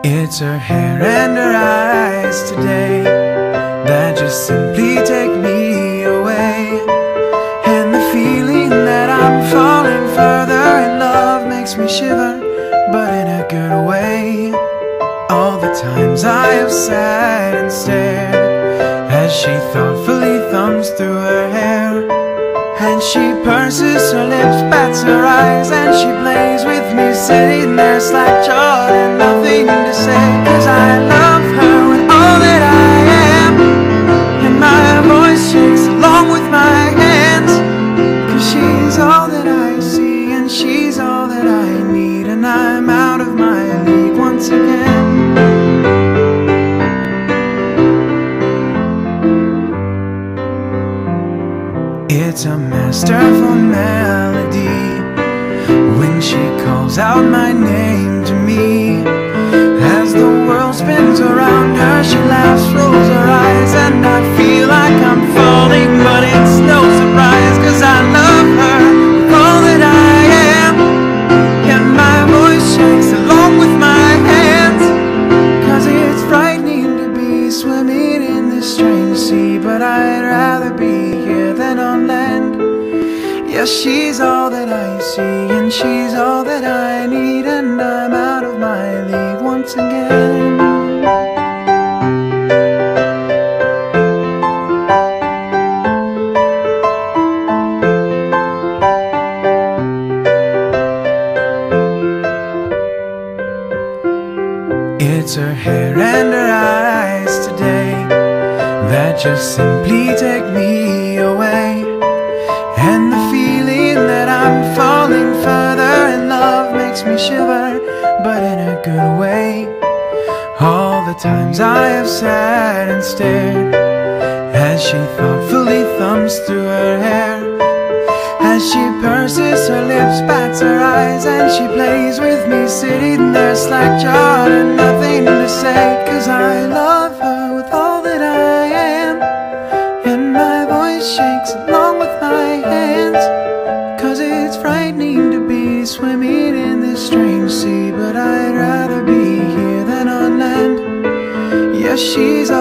It's her hair and her eyes today that just simply take me away. And the feeling that I'm falling further in love makes me shiver, but in a good way. All the times I have sat and stared as she thoughtfully thumbs through her hair, and she purses her lips, bats her eyes, and she plays with me, sitting there slack-jawed and nothing to say. 'Cause I love her with all that I am, and my voice shakes along with my hands. 'Cause she's all that I see, and she's all that I need, and I'm out of my league once again. It's a masterful melody when she calls out my name to me. As the world spins around her, she laughs, rolls her eyes, and I feel like I'm falling, but it's no surprise. 'Cause I love her with all that I am, and my voice shakes along with my hands. 'Cause it's frightening to be swimming in this strange sea, but I'd rather be here than on land. Yes, she's all that I see, and she's all that I need, and I'm out of my league once again. It's her hair and her eyes today that just simply take me away. And the feeling that I'm falling further in love makes me shiver, but in a good way. All the times I have sat and stared as she thoughtfully thumbs through her hair, as she purses her lips, bats her eyes, and she plays with me, sitting there slack-jawed and nothing to say. 'Cause I love her with all that I am, and my voice shakes along with my hands. 'Cause it's frightening to be swimming in this strange sea, but I'd rather be here than on land. Yes, she's